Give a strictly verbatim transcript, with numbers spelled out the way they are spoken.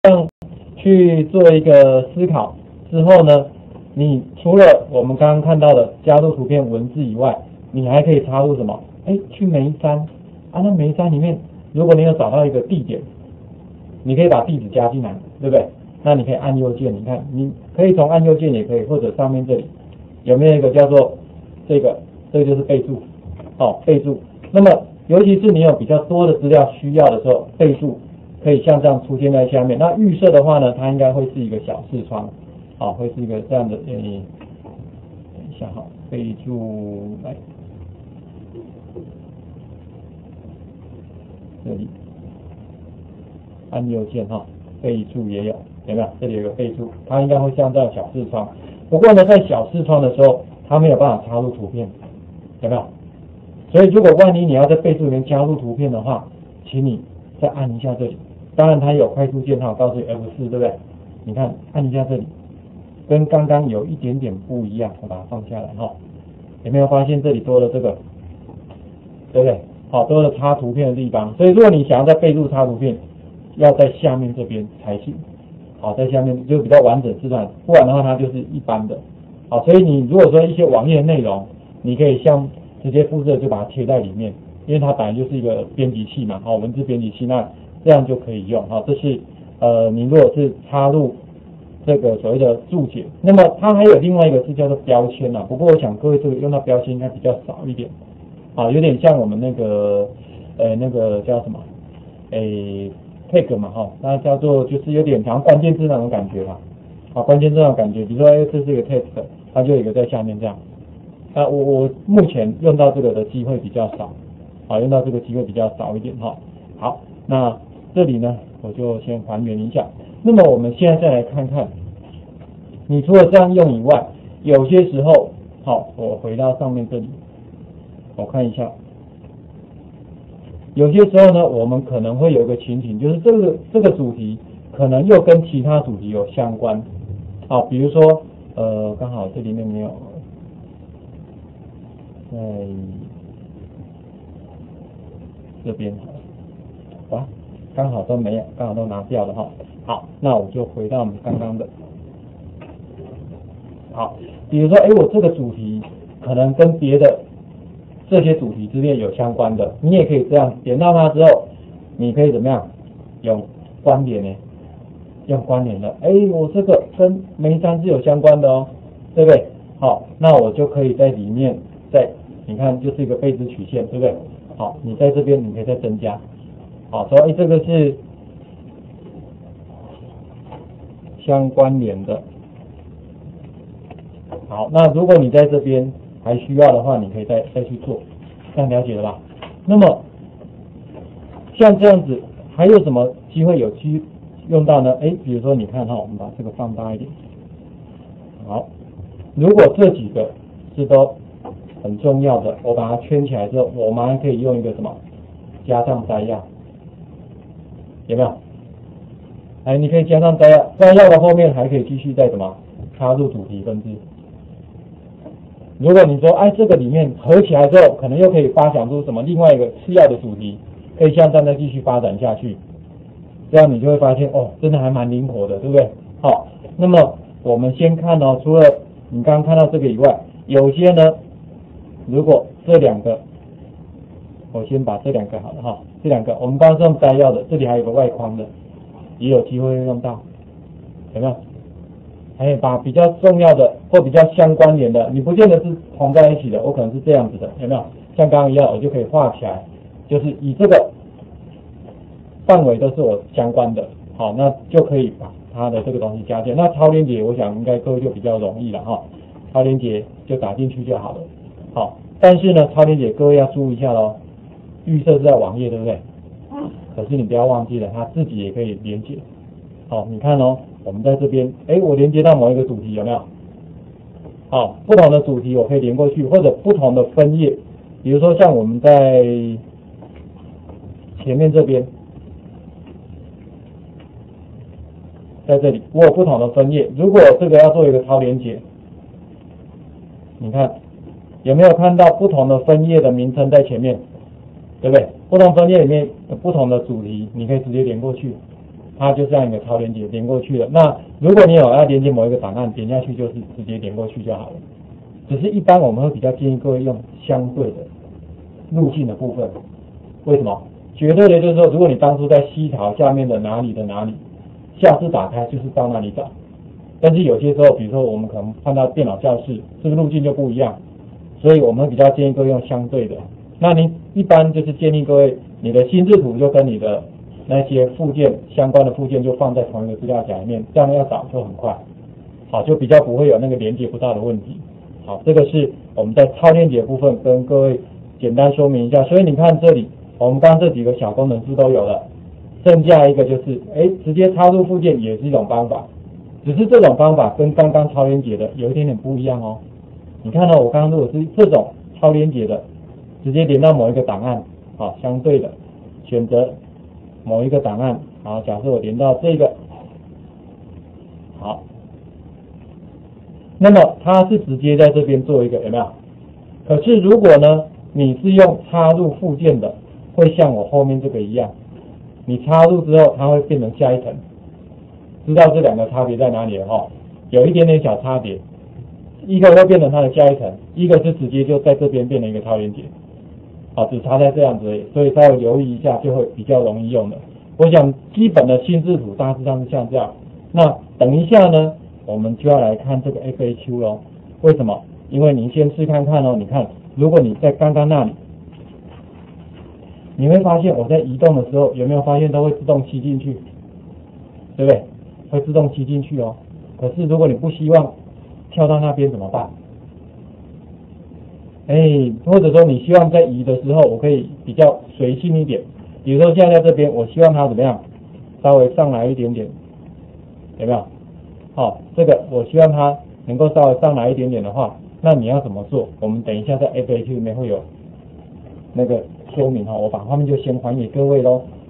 样去做一个思考之后呢，你除了我们刚刚看到的加入图片文字以外，你还可以插入什么？哎，去梅山啊，那梅山里面，如果你有找到一个地点，你可以把地址加进来，对不对？那你可以按右键，你看，你可以从按右键也可以，或者上面这里有没有一个叫做这个，这个就是备注，哦，备注。那么尤其是你有比较多的资料需要的时候，备注可以像这样出现在下面。那预设的话呢，它应该会是一个小视窗，好、哦，会是一个这样的，呃，等一下哈，备注来这里，按右键哈，备注也有，有没有？这里有个备注，它应该会像这样小视窗。不过呢，在小视窗的时候，它没有办法插入图片，有没有？所以如果万一你要在备注里面加入图片的话，请你再按一下这里。当然它有快速键，它有告诉你 F 四，对不对？你看按一下这里，跟刚刚有一点点不一样，我把它放下来哈。有没有发现这里多了这个，对不对？好，多了插图片的地方。所以如果你想要在备注插图片，要在下面这边才行。好，在下面就比较完整字段，不然的话它就是一般的。好，所以你如果说一些网页内容，你可以像直接复制就把它贴在里面，因为它本来就是一个编辑器嘛，好，文字编辑器，那这样就可以用。好，这是呃，你如果是插入这个所谓的注解，那么它还有另外一个字叫做标签啊，不过我想各位这个用到标签应该比较少一点，啊，有点像我们那个呃那个叫什么，诶 tag 嘛哈，那叫做就是有点像关键字那种感觉啦，啊，关键字那种感觉，比如说哎这是一个 text， 它就有一个在下面这样。啊，我我目前用到这个的机会比较少，啊，用到这个机会比较少一点哈。好，那这里呢，我就先还原一下。那么我们现在再来看看，你除了这样用以外，有些时候，好，我回到上面这里，我看一下，有些时候呢，我们可能会有一个情形，就是这个这个主题可能又跟其他主题有相关，好，比如说，呃，刚好这里面没有。在这边好，哇，刚好都没有，刚好都拿掉了哈。好，那我就回到我们刚刚的。好，比如说，哎，我这个主题可能跟别的这些主题之间有相关的，你也可以这样点到它之后，你可以怎么样有关联呢？用关联的，哎，我这个跟梅山是有相关的哦，对不对？好，那我就可以在里面再。你看，就是一个被子曲线，对不对？好，你在这边你可以再增加。好，说哎，这个是相关联的。好，那如果你在这边还需要的话，你可以再再去做，这样了解了吧？那么像这样子，还有什么机会有机用到呢？哎，比如说你看哈，我们把这个放大一点。好，如果这几个是都很重要的，我把它圈起来之后，我马上可以用一个什么加上摘要，有没有？哎，你可以加上摘要，摘要的后面还可以继续再什么插入主题分支。如果你说哎这个里面合起来之后，可能又可以发想出什么另外一个次要的主题，可以向上再继续发展下去，这样你就会发现哦，真的还蛮灵活的，对不对？好，那么我们先看哦，除了你刚刚看到这个以外，有些呢。如果这两个，我先把这两个好了哈，这两个我们刚刚是用摘要的，这里还有个外框的，也有机会用到，有没有？还有把比较重要的或比较相关联的，你不见得是同在一起的，我可能是这样子的，有没有？像刚刚一样，我就可以画起来，就是以这个范围都是我相关的，好，那就可以把它的这个东西加进。那超连结，我想应该各位就比较容易了哈，超连结就打进去就好了。好，但是呢，超连结各位要注意一下咯，预设是在网页，对不对？可是你不要忘记了，它自己也可以连接。好，你看哦，我们在这边，哎，我连接到某一个主题有没有？好，不同的主题我可以连过去，或者不同的分页，比如说像我们在前面这边，在这里我有不同的分页，如果这个要做一个超连结，你看。有没有看到不同的分页的名称在前面，对不对？不同分页里面有不同的主题，你可以直接连过去。 它就像一个超连接连过去了。那如果你有要连接某一个档案，点下去就是直接连过去就好了。只是一般我们会比较建议各位用相对的路径的部分。为什么？绝对的就是说，如果你当初在西条下面的哪里的哪里，下次打开就是到那里找。但是有些时候，比如说我们可能换到电脑教室，这个路径就不一样，所以我们比较建议各位用相对的。那你一般就是建议各位，你的心智图就跟你的那些附件相关的附件就放在同一个资料夹里面，这样要找就很快，好，就比较不会有那个连接不到的问题。好，这个是我们在超链接部分跟各位简单说明一下。所以你看这里，我们刚刚这几个小功能是都有了，剩下一个就是，哎，直接插入附件也是一种方法，只是这种方法跟刚刚超连接的有一点点不一样哦。你看到、哦、我刚刚如果是这种超连接的，直接连到某一个档案，好，相对的选择某一个档案，好，假设我连到这个，好，那么它是直接在这边做一个有没有？可是如果呢，你是用插入附件的，会像我后面这个一样，你插入之后它会变成下一层，知道这两个差别在哪里了哈？有一点点小差别，一个会变成它的下一层，一个是直接就在这边变成一个超连接，好，只差在这样子而已，所以稍微留意一下就会比较容易用的。我想基本的心智图大致上是像这样。那等一下呢，我们就要来看这个 F A Q 咯。为什么？因为您先试看看哦。你看，如果你在刚刚那里，你会发现我在移动的时候，有没有发现都会自动吸进去，对不对？会自动吸进去哦。可是如果你不希望跳到那边怎么办？哎，或者说你希望在移的时候，我可以比较随性一点。比如说现在在这边，我希望它怎么样，稍微上来一点点，有没有？好，这个我希望它能够稍微上来一点点的话，那你要怎么做？我们等一下在 F A Q 里面会有那个说明哈，我把画面就先还给各位咯。